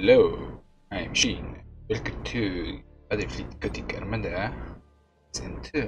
Hello, I'm Sheen. Welcome to Battlefleet Gothic Armada Season 2.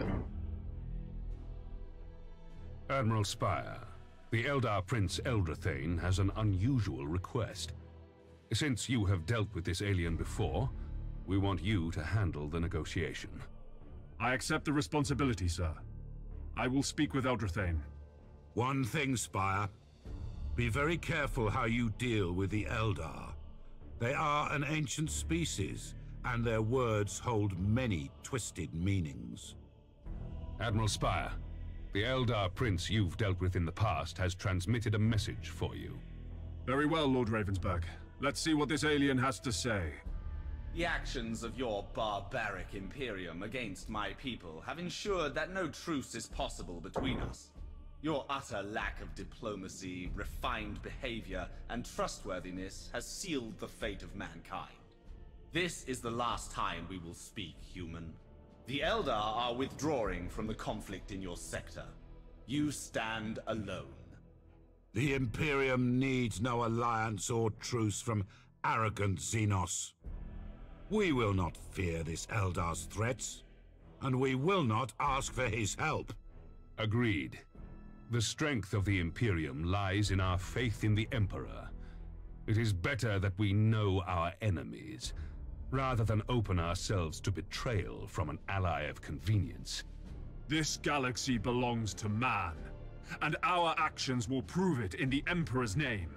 Admiral Spire, the Eldar Prince Eldrathane has an unusual request. Since you have dealt with this alien before, we want you to handle the negotiation. I accept the responsibility, sir. I will speak with Eldrathane. One thing, Spire. Be very careful how you deal with the Eldar. They are an ancient species, and their words hold many twisted meanings. Admiral Spire, the Eldar Prince you've dealt with in the past has transmitted a message for you. Very well, Lord Ravensburg. Let's see what this alien has to say. The actions of your barbaric Imperium against my people have ensured that no truce is possible between us. Your utter lack of diplomacy, refined behavior, and trustworthiness has sealed the fate of mankind. This is the last time we will speak, human. The Eldar are withdrawing from the conflict in your sector. You stand alone. The Imperium needs no alliance or truce from arrogant Xenos. We will not fear this Eldar's threats, and we will not ask for his help. Agreed. The strength of the Imperium lies in our faith in the Emperor. It is better that we know our enemies, rather than open ourselves to betrayal from an ally of convenience. This galaxy belongs to man, and our actions will prove it in the Emperor's name.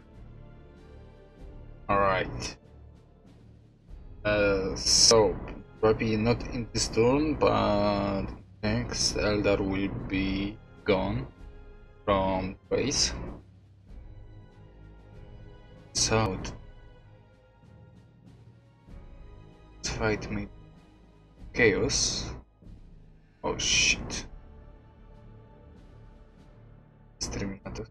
Alright. So, probably not in this turn, but next Eldar will be gone from base. So, let's fight me. Chaos. Oh shit. Exterminator.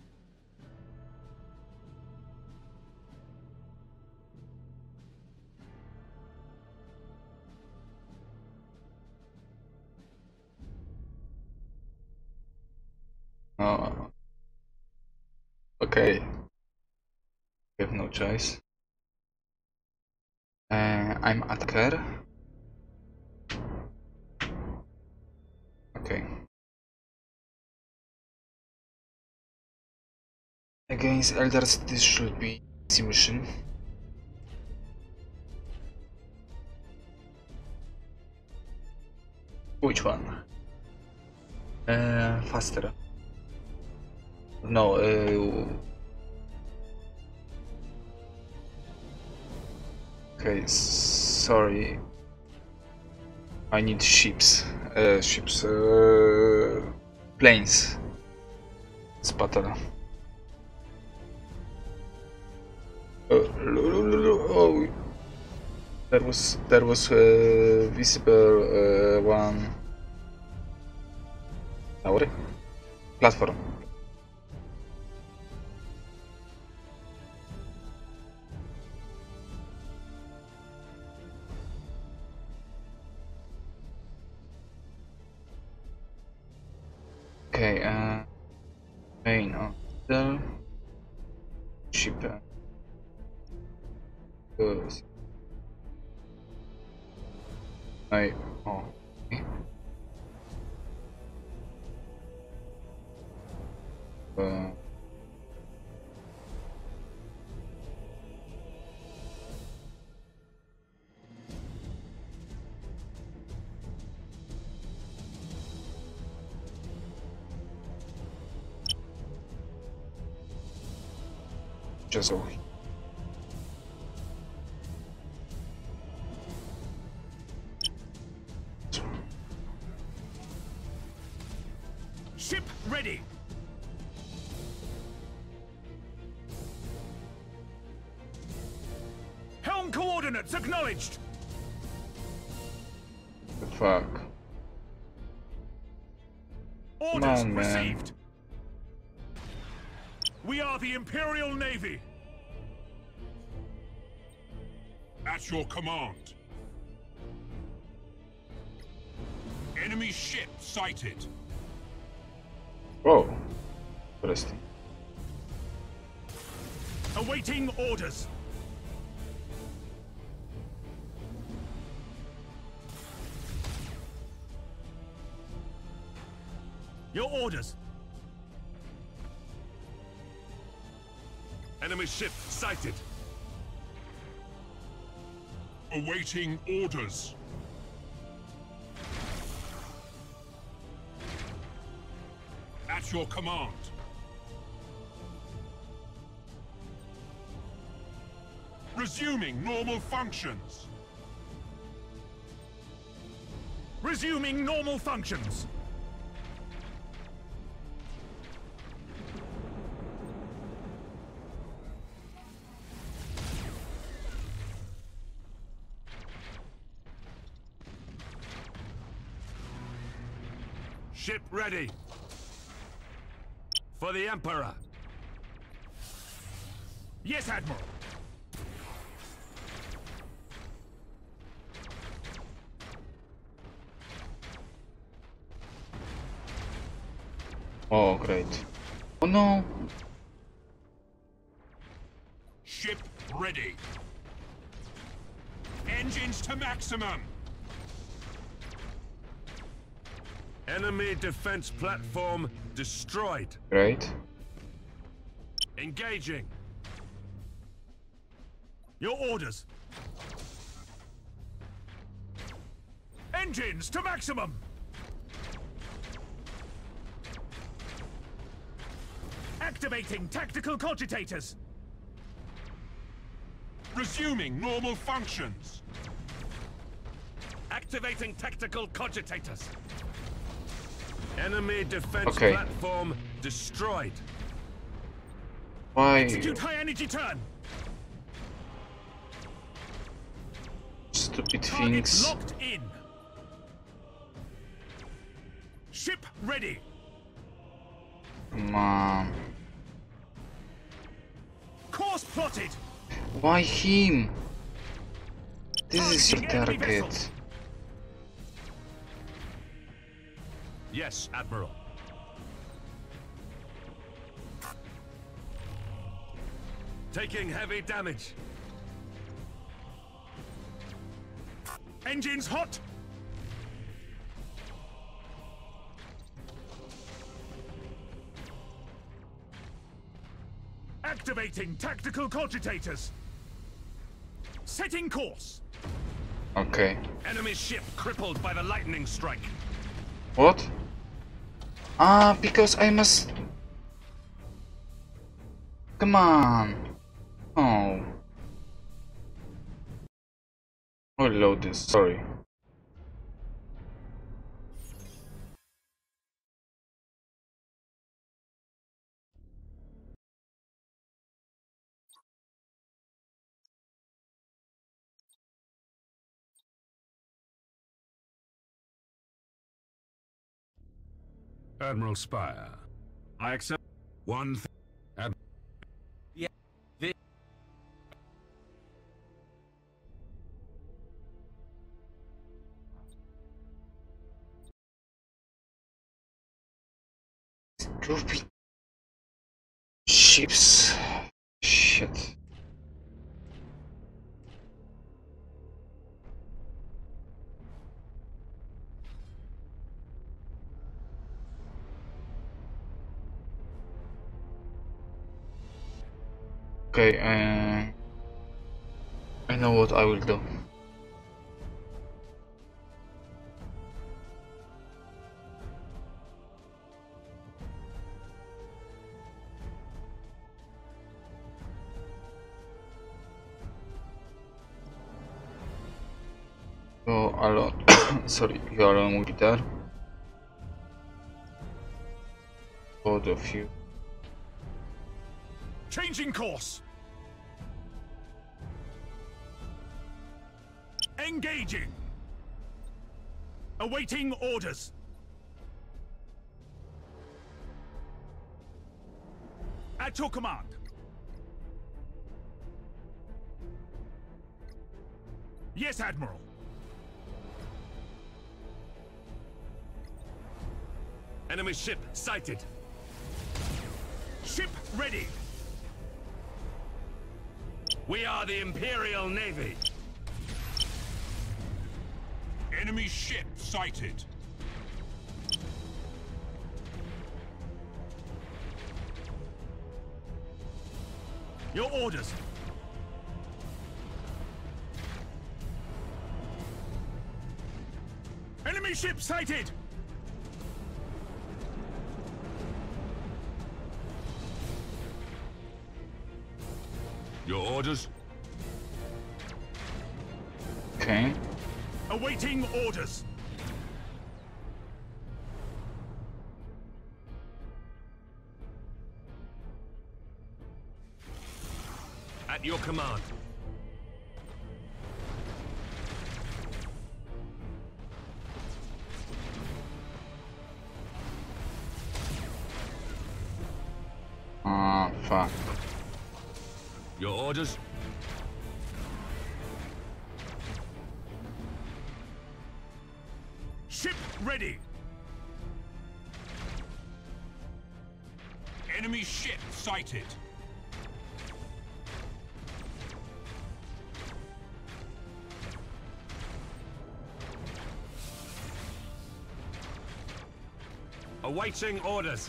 Oh. Okay. We have no choice. I'm attacker. Okay. Against Eldars, this should be easy mission. Which one? Faster. No, okay, sorry. I need ships. Planes. It's battle. Oh, there was visible one tower platform. Okay, main on the ship. I oh okay. Just go. Ship ready! Helm coordinates acknowledged! The fuck? Orders Come on, man. received! We are the Imperial Navy! At your command. Enemy ship sighted. Oh, interesting. Awaiting orders. Your orders. Enemy ship sighted. Awaiting orders. At your command. Resuming normal functions. Resuming normal functions. Ship ready. For the Emperor. Yes, Admiral. Oh, great. Oh no! Ship ready. Engines to maximum. Enemy defense platform destroyed. Great. Engaging. Your orders. Engines to maximum. Activating tactical cogitators. Resuming normal functions. Activating tactical cogitators. Enemy defense Okay. platform destroyed. Why? Execute high energy turn. Stupid Target things. locked in. Ship ready. Come on. Course plotted. Why him? This is your Targeting enemy target. Yes, Admiral. Taking heavy damage. Engines hot. Activating tactical cogitators. Setting course. Okay. Enemy ship crippled by the lightning strike. What? Ah, because I must... Come on. Oh. I'll load this, sorry. Admiral Spire. I accept. One Stupid ships. Shit. Okay, I know what I will do. Go alone. Sorry, you alone will be there. Both of you. Changing course. Engaging. Awaiting orders. At your command. Yes, Admiral. Enemy ship sighted. Ship ready. We are the Imperial Navy. Enemy ship sighted. Your orders. Enemy ship sighted! Your orders? Okay. Awaiting orders. At your command. Fuck. Your orders? Ship ready. Enemy ship sighted. Awaiting orders.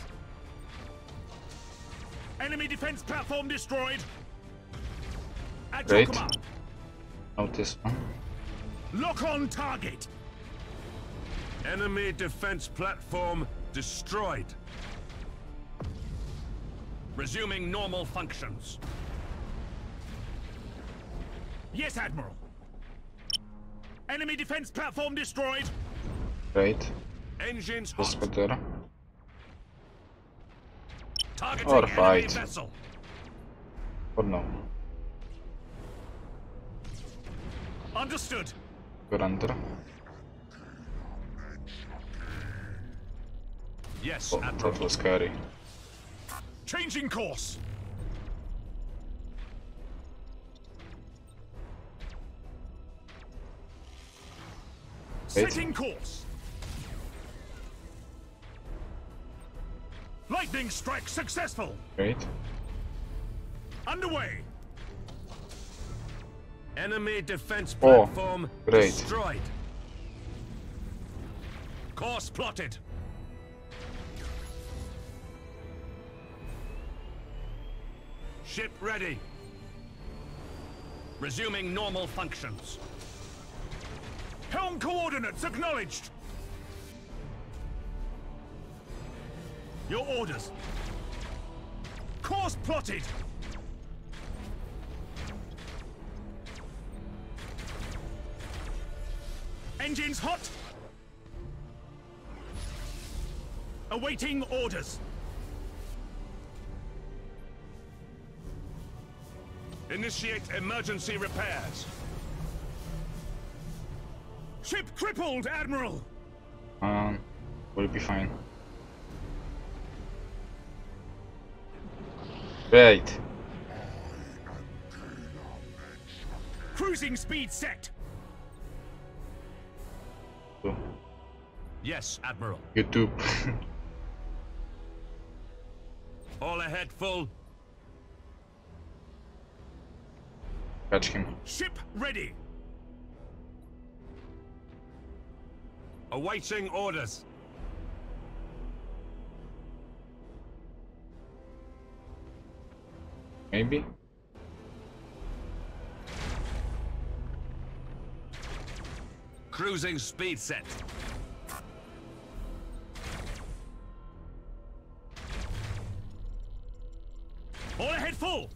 Enemy defense platform destroyed. At Great. your command. Notice one. Lock on target. Enemy defense platform destroyed. Resuming normal functions. Yes, Admiral. Enemy defense platform destroyed. Great. Engines Let's hot. go there. Targeting Or enemy fight. vessel. Or no. Understood. Go under. Yes, Oh, Admiral. that was scary. Changing course. Wait. Setting course. Lightning strike successful. Great. Underway. Enemy defense Oh, platform great. destroyed. Course plotted. Ship ready. Resuming normal functions. Helm coordinates acknowledged. Your orders. Course plotted. Engines hot. Awaiting orders. Initiate emergency repairs. Ship crippled, Admiral. Will be fine. Great. Cruising speed set. So, Yes, Admiral. YouTube. All ahead full. Catch him. Ship ready. Awaiting orders. Maybe. Cruising speed set. All ahead full.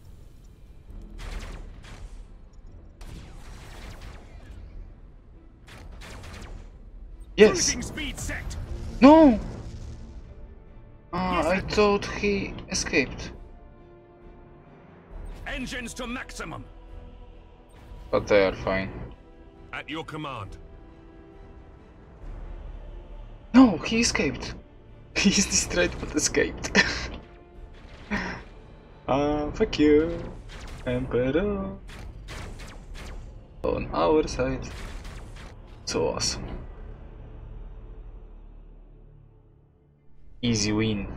Yes. Cruising speed set. No. I thought he escaped, Engines to maximum. but they are fine. At your command. No, he escaped. He's destroyed but escaped. Fuck you, Emperor. On our side. So awesome. Easy win.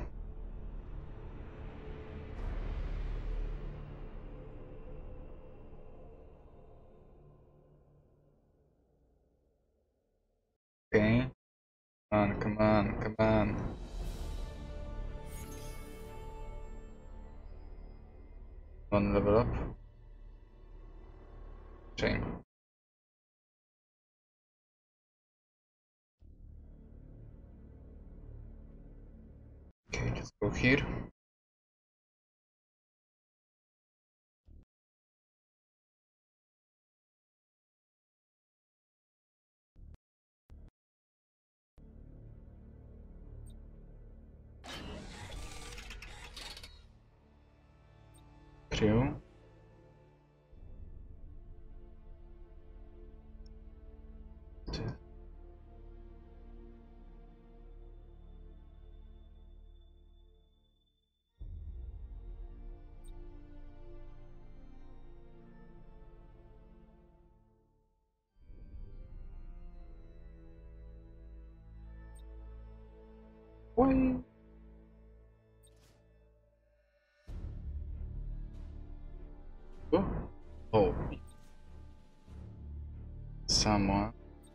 Okay. Come on, come on. One level up. Shame. Okay, let's go here. Through. Why? Oh. Someone.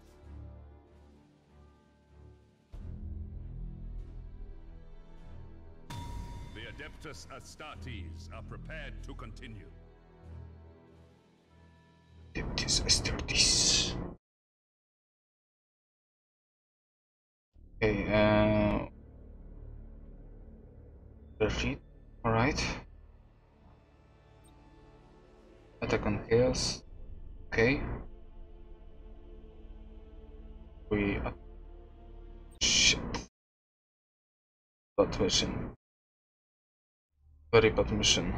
The Adeptus Astartes are prepared to continue. Adeptus Astartes. Okay, retreat. Alright. Attack on chaos. Okay. We. Shit. Bad mission. Very bad mission.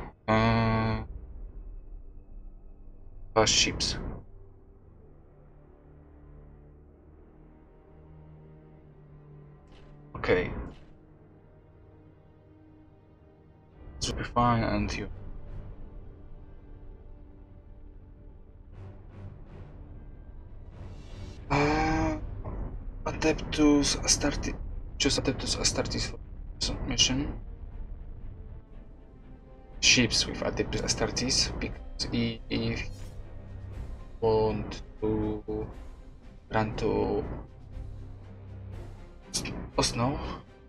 Fast ships. Okay. This will be fine, and you. Adeptus Astartes. Choose Adeptus Astartes for mission. Ships with Adeptus Astartes, because if you want to run to Osno,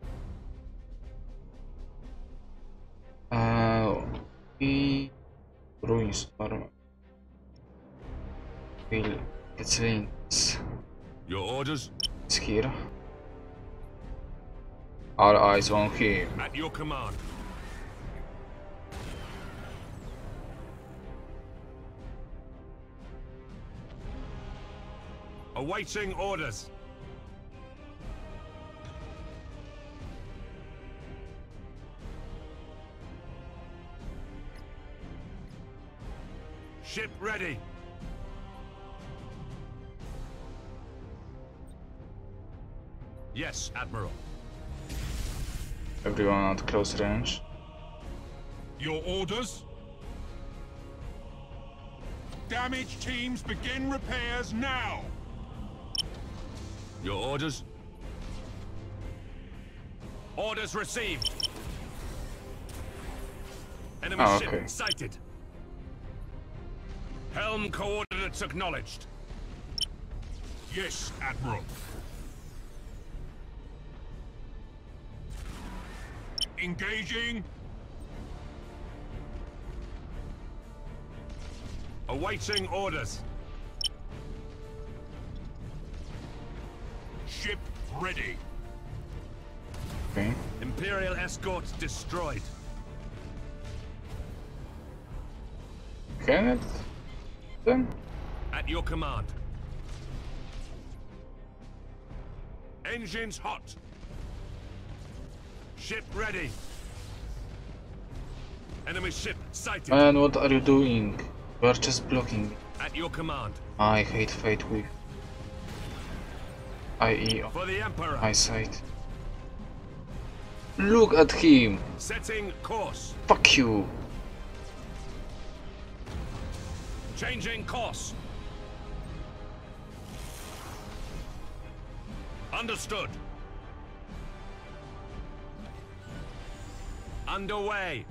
we Ruinstorm will get links. Your orders? It's here. All eyes on him. At your command. Awaiting orders. Ship ready. Yes, Admiral. Everyone at close range. Your orders? Damage teams begin repairs now! Your orders? Orders received. Enemy okay. ship sighted. Helm coordinates acknowledged. Yes, Admiral. Engaging. Awaiting orders. Ship ready. Okay. Imperial escort destroyed. Can it? Then? At your command. Engines hot. Ship ready. Enemy ship sighted. Man, what are you doing? You are just blocking. At your command. I hate fight with IE on For the Emperor. my side. Look at him! Setting course. Fuck you! Changing course. Understood. Underway.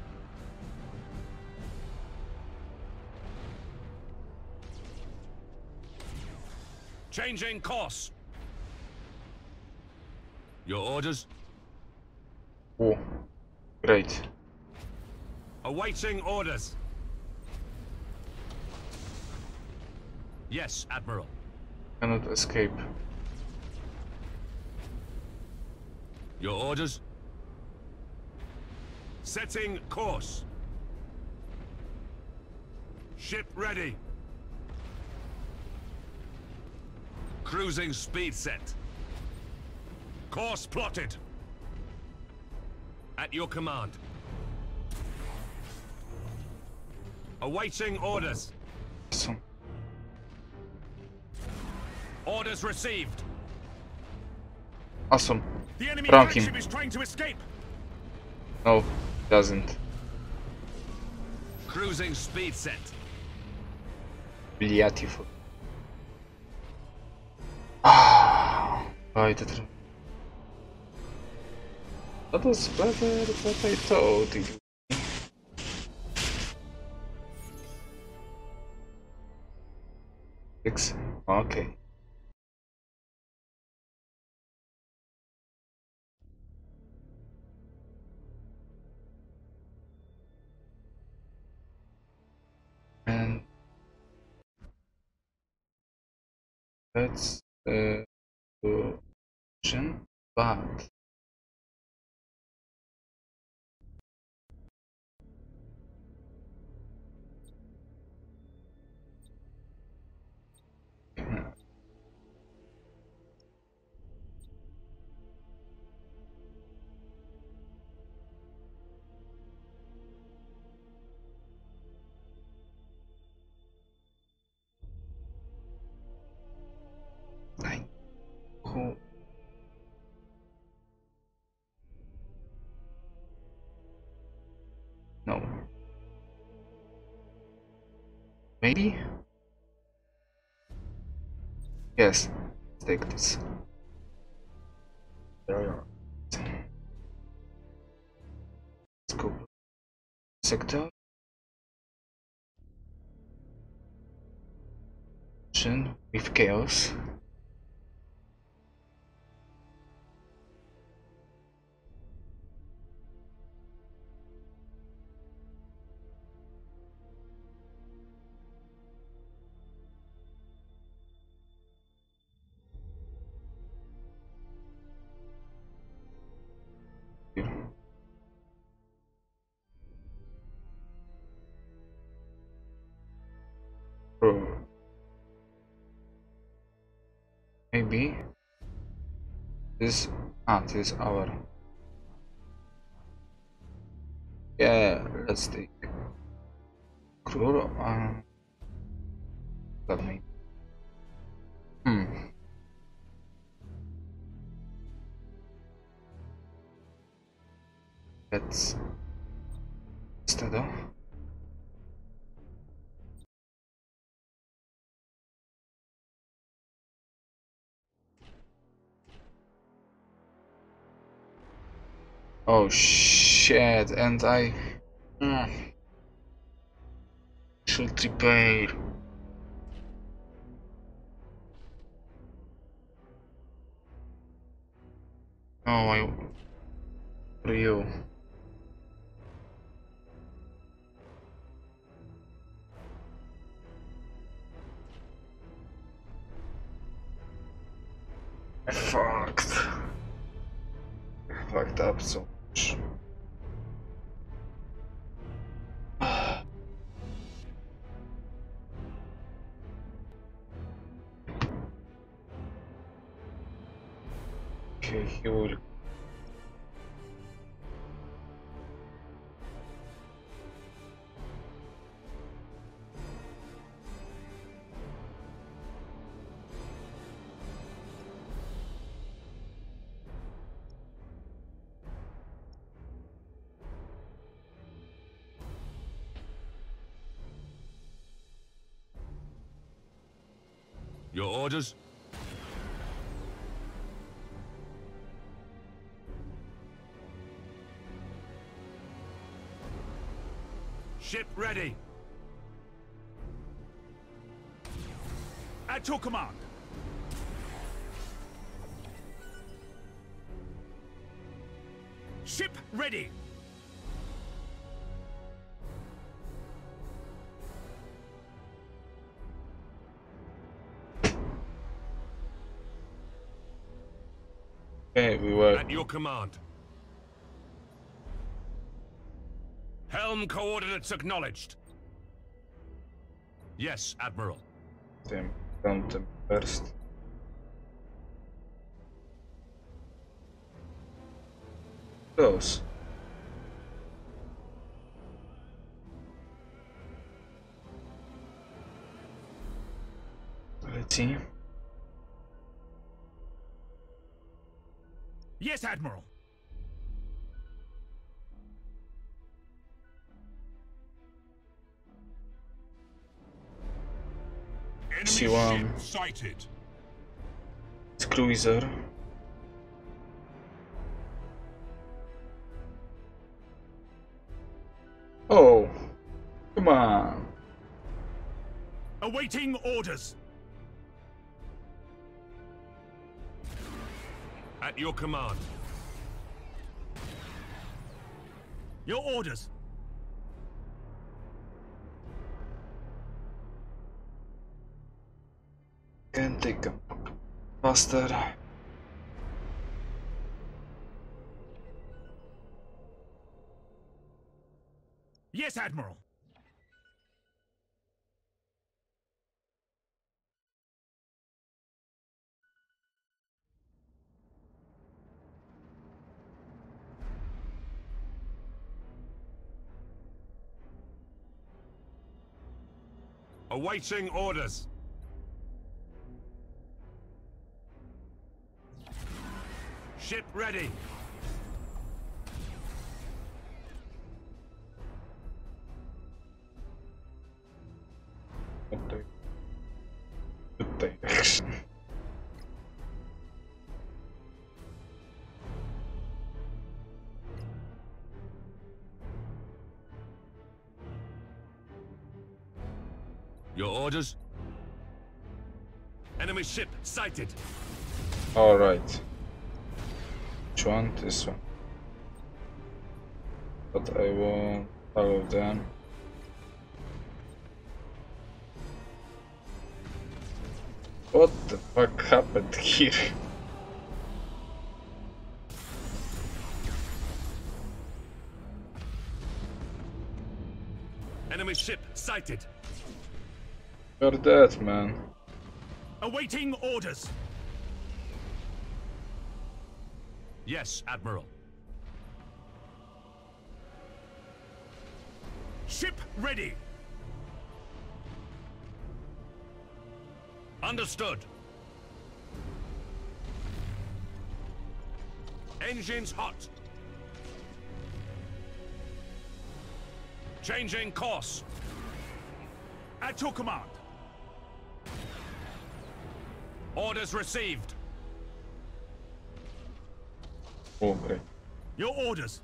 Changing course. Your orders? Oh, great. Awaiting orders. Yes, Admiral. Cannot escape. Your orders? Setting course. Ship ready. Cruising speed set. Course plotted. At your command. Awaiting orders. Awesome. Orders received. Awesome. The enemy Rank flagship him. is trying to escape. No, doesn't. Cruising speed set. Beautiful. Ah, right. That was better than I thought it would be. Six. Okay. And that's the option, but I hope. No. Maybe? Yes. Let's take this. Let's go. Sector. With chaos. Bro. Maybe this this is our. Yeah, let's take crew. Let me. Let's start off. Oh shit, and I should repair. Oh, I for you. I fucked. I fucked up so much. Okay, he will. Your orders? Ship ready. At your command. Ship ready. Okay, we were. At your command. Helm coordinates acknowledged. Yes, Admiral. Them count them first. Close. Let's see. Yes, Admiral. Enemy See, ship sighted. It's cruiser. Oh, come on. Awaiting orders. At your command. Your orders. Can take them faster. Yes, Admiral. Awaiting orders. Ship ready. Good direction. Your orders? Enemy ship sighted. Alright. Which one? This one. But I want all of them. What the fuck happened here? Enemy ship sighted. You're dead, man. Awaiting orders. Yes, Admiral. Ship ready. Understood. Engines hot. Changing course. At your command. Orders received. Okay. Your orders.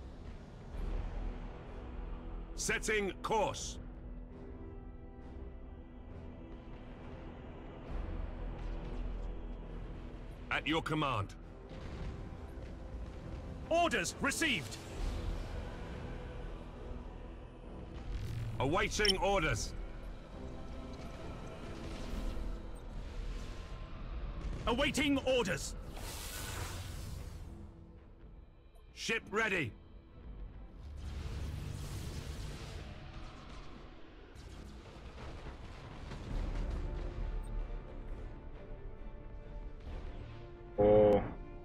Setting course. At your command. Orders received. Awaiting orders. Awaiting orders. Ship ready. Oh.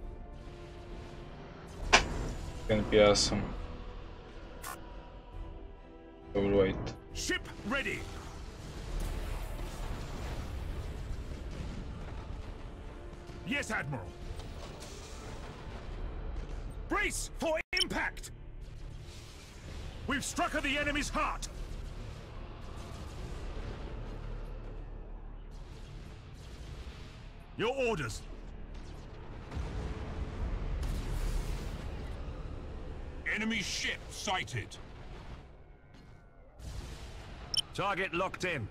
Can be awesome. I will wait. Ship ready. Yes, Admiral. Brace for impact! We've struck at the enemy's heart! Your orders. Enemy ship sighted. Target locked in.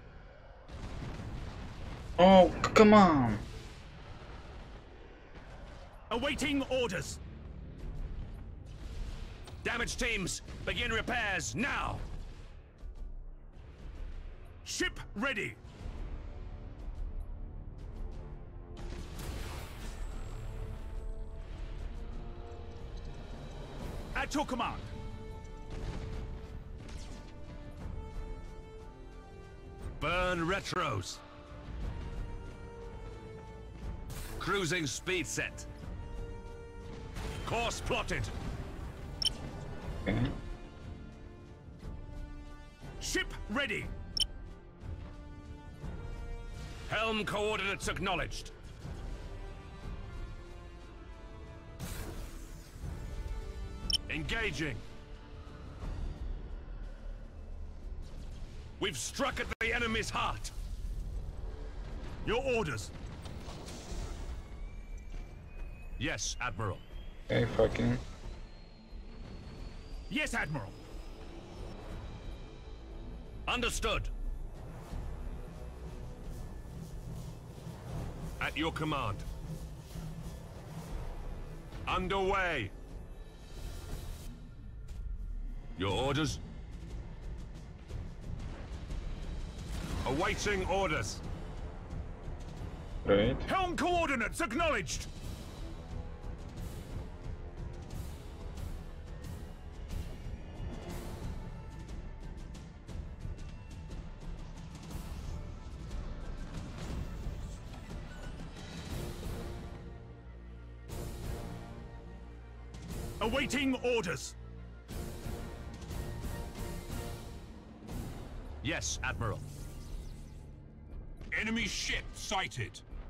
Oh, come on! Awaiting orders. Damage teams, begin repairs now! Ship ready. At your command. Burn retros. Cruising speed set. Course plotted. Okay. Ship ready. Helm coordinates acknowledged. Engaging. We've struck at the enemy's heart. Your orders. Yes, Admiral. Okay, fucking. Yes, Admiral. Understood. At your command. Underway. Your orders? Awaiting orders. Great. Helm coordinates acknowledged. Awaiting orders. Yes, Admiral. Enemy ship sighted.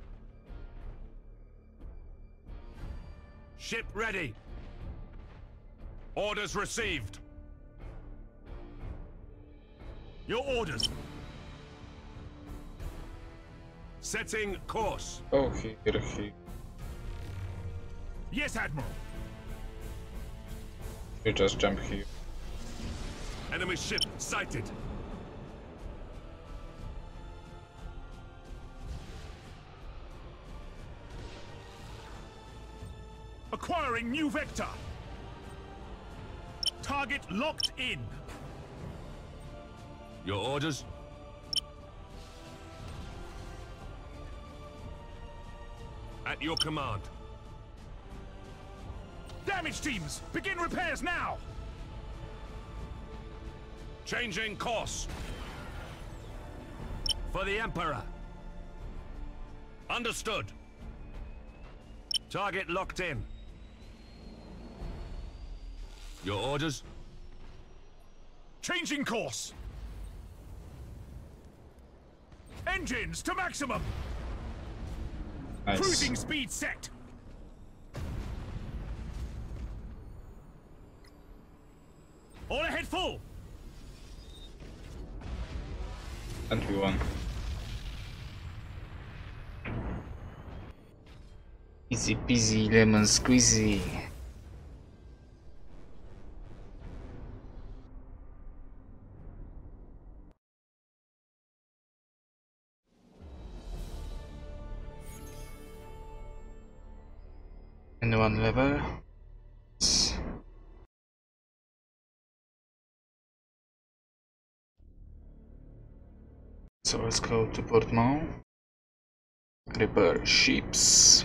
Ship ready. Orders received. Your orders. Setting course. Oh, here. Yes, Admiral. You just jump here. Enemy ship sighted. Acquiring new vector. Target locked in. Your orders? At your command. Damage teams, begin repairs now. Changing course. For the Emperor. Understood. Target locked in. Your orders? Changing course. Engines to maximum. Nice. Cruising speed set. All ahead full. And we won. Easy peasy lemon squeezy. And one level. So let's go to Portmao. Repair ships.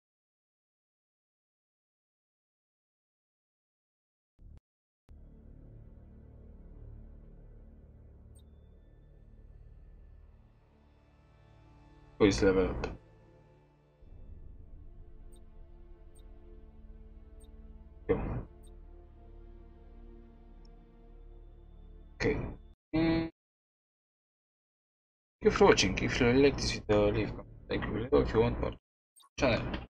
Who is level up? Go. Okay. Thank you for watching. If you like this video, leave a comment, like below if you want more channel.